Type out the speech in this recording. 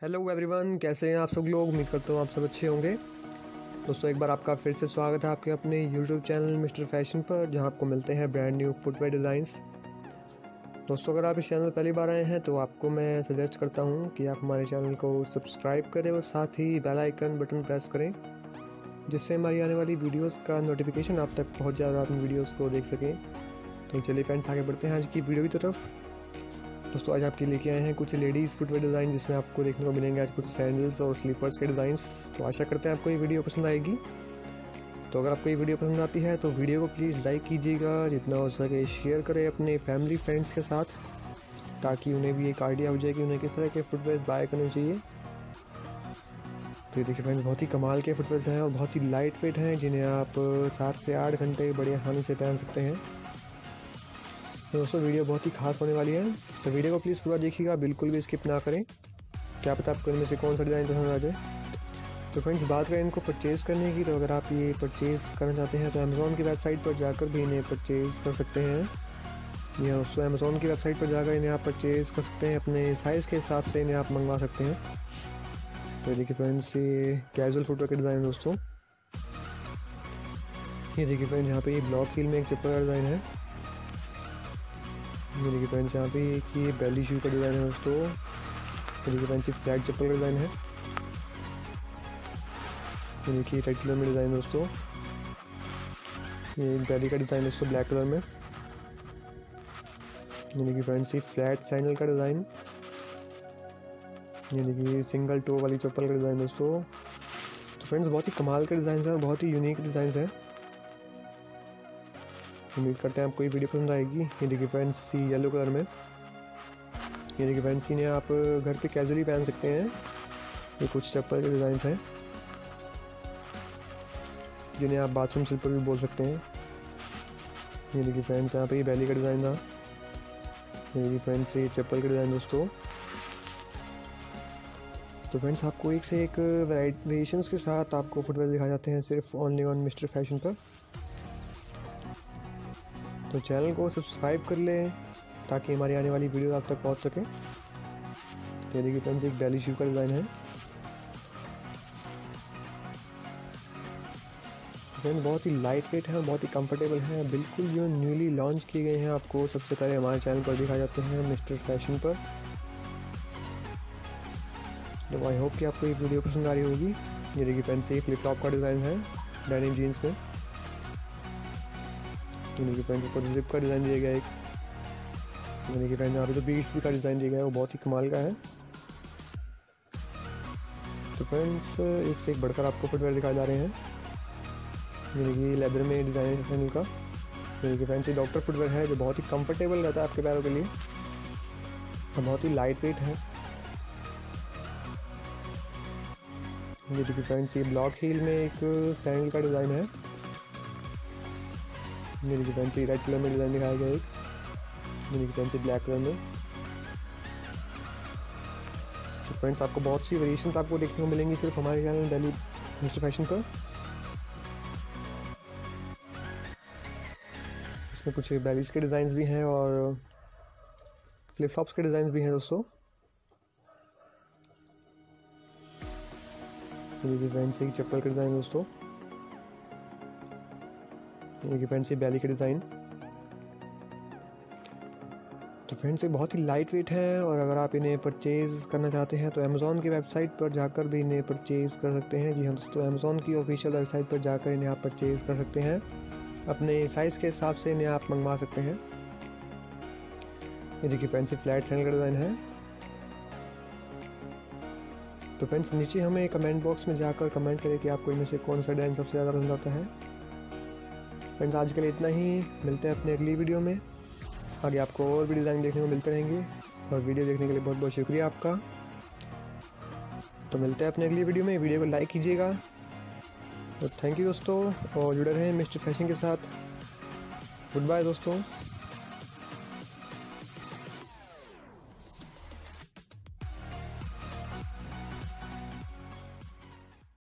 Hello everyone, कैसे हैं आप सब लोग। उम्मीद करता हूँ आप सब अच्छे होंगे। दोस्तों, एक बार आपका फिर से स्वागत है आपके अपने यूट्यूब चैनल मिस्टर फैशन पर, जहां आपको मिलते हैं ब्रांड न्यू फुटवेयर डिज़ाइंस। दोस्तों, अगर आप इस चैनल पहली बार आए हैं तो आपको मैं सजेस्ट करता हूं कि आप हमारे चैनल को सब्सक्राइब करें और साथ ही बेल आइकन बटन प्रेस करें, जिससे हमारी आने वाली वीडियोज़ का नोटिफिकेशन आप तक पहुँच जाए और आप इन वीडियोज़ को देख सकें। तो चलिए फ्रेंड्स, आगे बढ़ते हैं आज की वीडियो की तरफ। दोस्तों, आज आपके लेके आए हैं कुछ लेडीज़ फुटवेयर डिज़ाइन, जिसमें आपको देखने को मिलेंगे आज कुछ सैंडल्स और स्लीपर्स के डिज़ाइंस। तो आशा करते हैं आपको ये वीडियो पसंद आएगी। तो अगर आपको ये वीडियो पसंद आती है तो वीडियो को प्लीज़ लाइक कीजिएगा, जितना हो सके शेयर करें अपने फैमिली फ्रेंड्स के साथ, ताकि उन्हें भी एक आइडिया हो जाए कि उन्हें किस तरह के फुटवेयर बाय करने चाहिए। तो ये देखिए फ्रेंड्स, बहुत ही कमाल के फुटवेयर हैं और बहुत ही लाइट वेट हैं, जिन्हें आप 7 से 8 घंटे बड़ी आसानी से पहन सकते हैं। तो दोस्तों, वीडियो बहुत ही खास होने वाली है, तो वीडियो को प्लीज़ पूरा देखिएगा, बिल्कुल भी स्किप ना करें। क्या पता आपको इनमें से कौन सा डिज़ाइन पसंद आ जाए। तो फ्रेंड्स, बात करें इनको परचेज़ करने की, तो अगर आप ये परचेज़ करना चाहते हैं तो अमेज़ॉन की वेबसाइट पर जाकर भी इन्हें परचेज़ कर सकते हैं। या दोस्तों, अमेज़ॉन की वेबसाइट पर जाकर इन्हें आप परचेज़ कर सकते हैं, अपने साइज़ के हिसाब से इन्हें आप मंगवा सकते हैं। तो देखिए फ्रेंड्स, ये कैजुअल फुटवेयर के डिज़ाइन है दोस्तों। ये देखिए फ्रेंड्स, यहाँ पे ये ब्लॉक हील में एक चप्पल का डिज़ाइन है। ये देखिए फ्रेंड्स, यहाँ पे ये बेली शू का डिज़ाइन है दोस्तों। ये देखिए फ्रेंड्स, ये फ्लैट चप्पल का डिज़ाइन है। ये देखिए रेड कलर में डिज़ाइन दोस्तों। ये बेली का डिज़ाइन दोस्तों, ब्लैक कलर में। ये देखिए फ्रेंड्स, ये फ्लैट सैंडल का डिज़ाइन। ये देखिए सिंगल टो वाली चप्पल का डिज़ाइन दोस्तों। तो फ्रेंड्स, बहुत ही कमाल के डिज़ाइन हैं और बहुत ही यूनिक डिज़ाइन हैं। उम्मीद करते हैं आपको ये वीडियो पसंद आएगी। ये देखिए फ्रेंड्स, ये येलो कलर में। ये देखिए फ्रेंड्स, इन्हें आप घर पे कैजुअली पहन सकते हैं। ये कुछ चप्पल के डिज़ाइन हैं, जिन्हें आप बाथरूम स्लीपर भी बोल सकते हैं। ये देखिए फ्रेंड्स, यहाँ पे ये बैली का डिज़ाइन था। ये देखिए फ्रेंड्स, ये चप्पल का डिज़ाइन दोस्तों। तो फ्रेंड्स, आपको एक से एक वेरिएशंस के साथ आपको फुटवेयर दिखाए जाते हैं सिर्फ ओनली ऑन मिस्टर फैशन पर। तो चैनल को सब्सक्राइब कर लें ताकि हमारी आने वाली वीडियो आप तक पहुंच सके। ये देखिए फ्रेंड्स, एक बेली शू का डिज़ाइन है। फ्रेंड्स, बहुत ही लाइट वेट है और बहुत ही कंफर्टेबल है, बिल्कुल जो न्यूली लॉन्च किए गए हैं आपको सबसे पहले हमारे चैनल पर दिखाए जाते हैं मिस्टर फैशन पर। तो आई होप कि आपको ये वीडियो पसंद आ रही होगी। ये देखिए फ्रेंड्स, ये फ्लिप फ्लॉप का डिज़ाइन है डेनिम जीन्स में। ये देखिए फ्रेंड्स, ऊपर जिप का डिज़ाइन दिया गया है एक। ये देखिए फ्रेंड्स, यहाँ पे जो बीट्स का डिज़ाइन दिया गया है वो बहुत ही कमाल का है। तो फ्रेंड्स, एक से एक बढ़कर आपको फुटवेयर दिखाए जा रहे हैं। ये देखिए लेदर में डिज़ाइन है सैंडल का। ये देखिए फ्रेंड्स, ये डॉक्टर फुटवेयर है जो बहुत ही कंफर्टेबल रहता है आपके पैरों के लिए और बहुत ही लाइट वेट है। ये देखिए फ्रेंड्स, ये ब्लॉक हील में एक सैंडल का डिज़ाइन है। ये देखिए फ्रेंड्स, ये रेड कलर में डिज़ाइन दिखाया गया है एक। ये देखिए फ्रेंड्स, ब्लैक कलर में। तो फ्रेंड्स, आपको बहुत सी वेरिएशंस आपको देखने को मिलेंगी सिर्फ हमारे चैनल डेली मिस्टर फैशन पर। इसमें कुछ बेलीज के डिज़ाइंस भी हैं और फ्लिप फ्लॉप्स के डिज़ाइंस भी हैं दोस्तों। ये देखिए फ्रेंड्स, एक चप्पल का डिज़ाइन दोस्तों। ये देखिए फ्रेंड्स, ये बेली के डिज़ाइन। तो फ्रेंड्स, ये बहुत ही लाइट वेट है और अगर आप इन्हें परचेज़ करना चाहते हैं तो अमेज़ॉन की वेबसाइट पर जाकर भी इन्हें परचेज़ कर सकते हैं। जी हाँ दोस्तों, अमेज़ॉन की ऑफिशियल वेबसाइट पर जाकर इन्हें आप परचेज़ कर सकते हैं, अपने साइज़ के हिसाब से इन्हें आप मंगवा सकते हैं। ये देखिए फ्रेंड्स, फ्लैट सैंडल का डिज़ाइन है। तो फ्रेंड्स, नीचे हमें कमेंट बॉक्स में जाकर कमेंट करें कि आपको इनमें से कौन सा डिज़ाइन सबसे ज़्यादा पसंद आता है। फ्रेंड्स, आज के लिए इतना ही, मिलते हैं अपने अगली वीडियो में। आगे आपको और भी डिज़ाइन देखने को मिलते रहेंगे और वीडियो देखने के लिए बहुत बहुत शुक्रिया आपका। तो मिलते हैं अपने अगली वीडियो में। वीडियो को लाइक कीजिएगा। तो थैंक यू दोस्तों, और जुड़े रहें मिस्टर फैशन के साथ। गुड बाय दोस्तों।